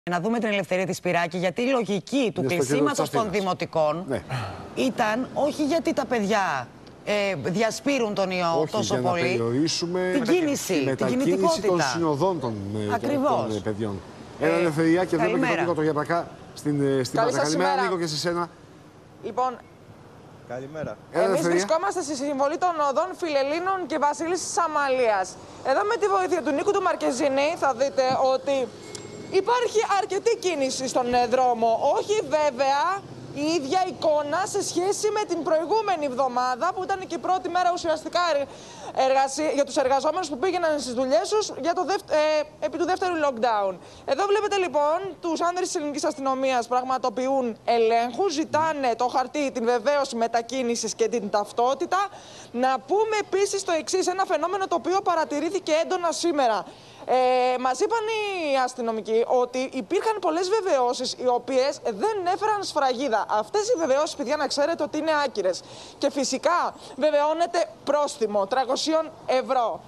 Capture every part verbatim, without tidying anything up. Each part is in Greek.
Να δούμε την Ελευθερία τη Σπυράκη, γιατί η λογική του κλεισίματος των δημοτικών ναι. ήταν όχι γιατί τα παιδιά ε, διασπείρουν τον ιό όχι, τόσο για πολύ, να περιορίσουμε την κίνηση, την την κινητικότητα των συνοδών των, των, των παιδιών. Ε, Ένα Ελευθερία και βλέπω και τον Νίκο το Γιαπρακά στην, στην Πάτρα. Καλημέρα, Νίκο, και σε σένα. Λοιπόν, καλημέρα. Εμείς βρισκόμαστε στη συμβολή των οδών Φιλελλήνων και Βασίλισσης Αμαλίας. Εδώ με τη βοήθεια του Νίκου του Μαρκεζίνη θα δείτε ότι υπάρχει αρκετή κίνηση στον δρόμο. Όχι βέβαια η ίδια εικόνα σε σχέση με την προηγούμενη εβδομάδα που ήταν και η πρώτη μέρα ουσιαστικά εργασί... για τους εργαζόμενους που πήγαιναν στις δουλειές τους για το δευ... ε, επί του δεύτερου lockdown. Εδώ βλέπετε λοιπόν τους άνδρες της ελληνικής αστυνομίας πραγματοποιούν ελέγχους, ζητάνε το χαρτί, την βεβαίωση μετακίνησης και την ταυτότητα. Να πούμε επίσης το εξής, ένα φαινόμενο το οποίο παρατηρήθηκε έντονα σήμερα. Ε, μας είπαν οι αστυνομικοί ότι υπήρχαν πολλές βεβαιώσεις οι οποίες δεν έφεραν σφραγίδα. Αυτές οι βεβαιώσεις, παιδιά, να ξέρετε ότι είναι άκυρες. Και φυσικά βεβαιώνεται πρόστιμο τριακόσια ευρώ.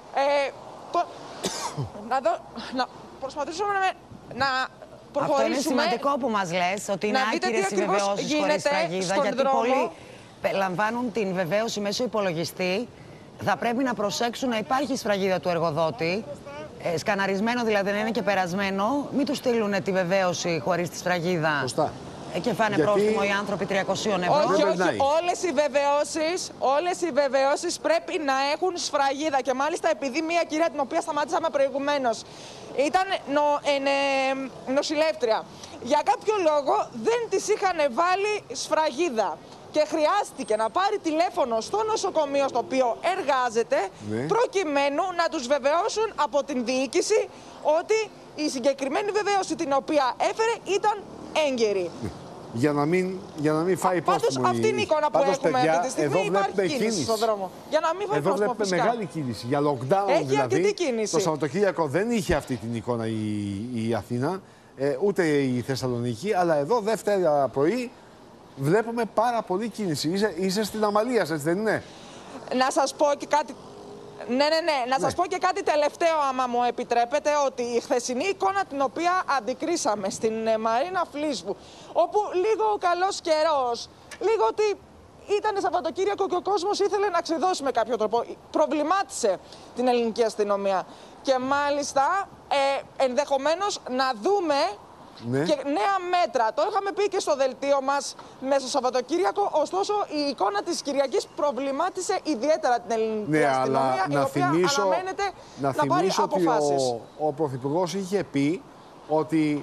Ε, το... να, δω... να προσπαθήσουμε να, να προχωρήσουμε. Αυτό είναι σημαντικό που μας λες, ότι είναι άκυρες οι βεβαιώσεις χωρίς σφραγίδα, γιατί δρόμο. πολλοί λαμβάνουν την βεβαίωση μέσω υπολογιστή. Θα πρέπει να προσέξουν να υπάρχει σφραγίδα του εργοδότη. Ε, σκαναρισμένο δηλαδή, να είναι και περασμένο. Μην του στείλουν τη βεβαίωση χωρίς τη σφραγίδα. Σωστά. Ε, και φάνε γιατί... πρόστιμο οι άνθρωποι τριακόσια ευρώ. Όχι, όχι. Όλες οι βεβαιώσεις, όλες οι βεβαιώσεις πρέπει να έχουν σφραγίδα. Και μάλιστα επειδή μία κυρία την οποία σταματήσαμε προηγουμένως ήταν νο, ε, ε, νοσηλεύτρια, για κάποιο λόγο δεν της είχαν βάλει σφραγίδα. Και χρειάστηκε να πάρει τηλέφωνο στο νοσοκομείο στο οποίο εργάζεται, ναι. προκειμένου να τους βεβαιώσουν από την διοίκηση ότι η συγκεκριμένη βεβαίωση την οποία έφερε ήταν έγκαιρη. Για να μην, για να μην φάει πρόστιμο. Πάντως αυτή είναι η εικόνα που Πάντως, έχουμε παιδιά, αυτή τη στιγμή. Υπάρχει κίνηση, κίνηση στον δρόμο. Για να μην φάει εδώ πρόστιμο, βλέπουμε μεγάλη κίνηση. Για lockdown έχει δηλαδή, κίνηση. Το Σαββατοκύριακο δεν είχε αυτή την εικόνα η, η Αθήνα, ε, ούτε η Θεσσαλονίκη, αλλά εδώ Δευτέρα πρωί βλέπουμε πάρα πολύ κίνηση. Είσαι, είσαι στην Αμαλία, έτσι δεν είναι? Να σας πω και κάτι. Ναι, ναι, ναι. Να ναι. σας πω και κάτι τελευταίο, άμα μου επιτρέπετε, ότι η χθεσινή εικόνα την οποία αντικρίσαμε στην Μαρίνα Φλίσβου, όπου λίγο ο καλός καιρός, λίγο ότι ήταν Σαββατοκύριακο και ο κόσμος ήθελε να ξεδώσει με κάποιο τρόπο, προβλημάτισε την ελληνική αστυνομία. Και μάλιστα ε, ενδεχομένως να δούμε ναι. και νέα μέτρα. Το είχαμε πει και στο δελτίο μας μέσα στο Σαββατοκύριακο, ωστόσο η εικόνα της Κυριακής προβλημάτισε ιδιαίτερα την ελληνική ναι, αστυνομία, αλλά η οποία θυμίσω, αναμένεται να, να πάρει αποφάσεις. Ο, ο Πρωθυπουργός είχε πει ότι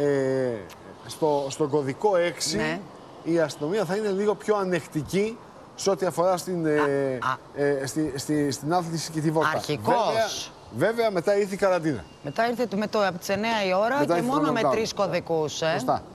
ε, στο, στον κωδικό έξι ναι. η αστυνομία θα είναι λίγο πιο ανεκτική σε ό,τι αφορά στην, α, ε, α. Ε, στη, στη, στην άθληση και τη βόλτα. Αρχικώς. Βέβαια, βέβαια μετά ήρθε η καραντίνα. Μετά ήρθε με το, από τις εννιά η ώρα μετά και μόνο με τρεις κωδικούς. Ε.